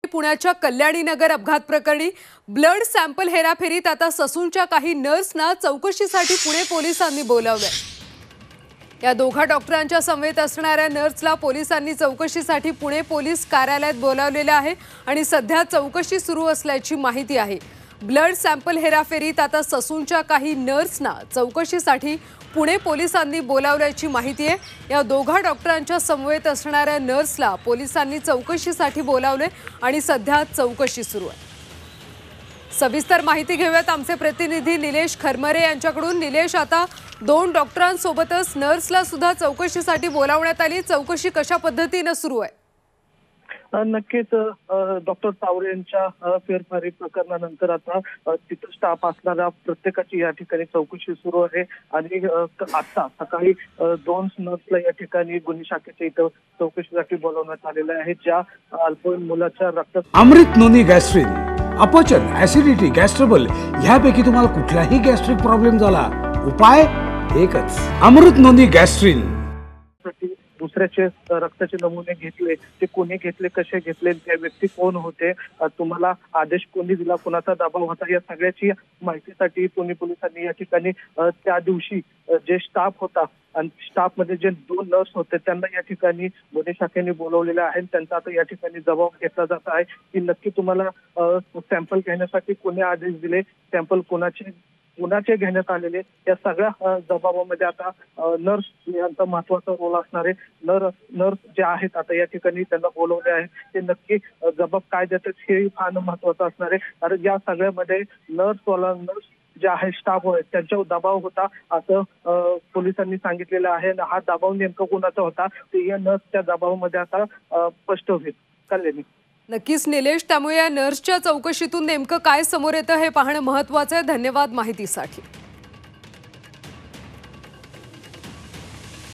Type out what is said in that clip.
पुण्याच्या कल्याणी नगर अपघात प्रकरणी ब्लड सॅम्पल हेराफेरीत आता ससूनच्या काही नर्सना चौकशीसाठी पुणे पोलिसांनी बोलावलंय। या दोघा डॉक्टरांच्या समवेत असणाऱ्या नर्सला पोलिसांनी चौकशीसाठी पुणे पोलीस कार्यालयात बोलावलेले आहे आणि सध्या चौकशी सुरू असल्याची माहिती आहे। ब्लड सॅम्पल हेराफेरीत आता ससूनच्या काही नर्सना चौकशीसाठी पुणे पोलिसांनी बोलावल्याची माहिती आहे। या दोघा डॉक्टरांच्या समवेत असणाऱ्या नर्सला पोलिसांनी चौकशीसाठी बोलावले आणि सध्या चौकशी सुरू आहे। सविस्तर माहिती घेऊयात आमचे प्रतिनिधी निलेश खरमरे यांच्याकडून। निलेश, आता दोन डॉक्टरांसोबतच नर्सला सुद्धा चौकशीसाठी बोलावण्यात आली, चौकशी कशा पद्धतीने सुरू आहे? नक्कीच डॉक्टर तावरे यांच्या फेरफारी प्रकरणानंतर आता तिथं स्टाफ असणाऱ्या प्रत्येकाची या ठिकाणी चौकशी सुरू आहे आणि आता सकाळी दोन नर्सला या ठिकाणी गुन्हे शाखेच्या इथं चौकशीसाठी बोलवण्यात आलेलं आहे। ज्या अल्पवयीन मुलाच्या रक्त अमृत नोनी गॅस्ट्रिन, अपचन, ऍसिडिटी, गॅस्ट्रबल ह्यापैकी तुम्हाला कुठलाही गॅस्ट्रिक प्रॉब्लेम झाला, उपाय एकच, अमृत नोनी गॅस्ट्रिन। दुसऱ्याचे रक्ताचे नमुने घेतले, ते कोणी घेतले, कसे घेतले, त्या व्यक्ती कोण होते, तुम्हाला आदेश कोणी दिला, कोणाचा दबाव होता, या सगळ्याची माहितीसाठी पुणे पोलिसांनी या ठिकाणी त्या दिवशी जे स्टाफ होता आणि स्टाफ मध्ये जे दोन नर्स होते त्यांना या ठिकाणी गुन्हे शाखेने बोलवलेले आहे। त्यांचा आता या ठिकाणी जबाब घेतला जात आहे की नक्की तुम्हाला सॅम्पल घेण्यासाठी कोणी आदेश दिले, सॅम्पल कोणाचे घेण्यात आलेले, या सगळ्या जबाबामध्ये आता नर्स यांचा महत्वाचा रोल असणार आहे। नर्स जे आहेत आता या ठिकाणी त्यांना बोलवले आहे, ते नक्की जबाब काय देतात हे फार महत्वाचं असणार आहे। कारण या सगळ्यामध्ये नर्स जे आहे स्टाफ होय त्यांच्यावर दबाव होता असं पोलिसांनी सांगितलेलं आहे। हा दबाव नेमका कोणाचा होता ते या नर्सच्या दबावामध्ये आता स्पष्ट होईल। कल्याणी, नक्कीच निलेश, त्यामुळे या नर्सच्या चौकशीतून नेमकं काय समोर येतं हे पाहणं महत्त्वाचं आहे। धन्यवाद माहितीसाठी।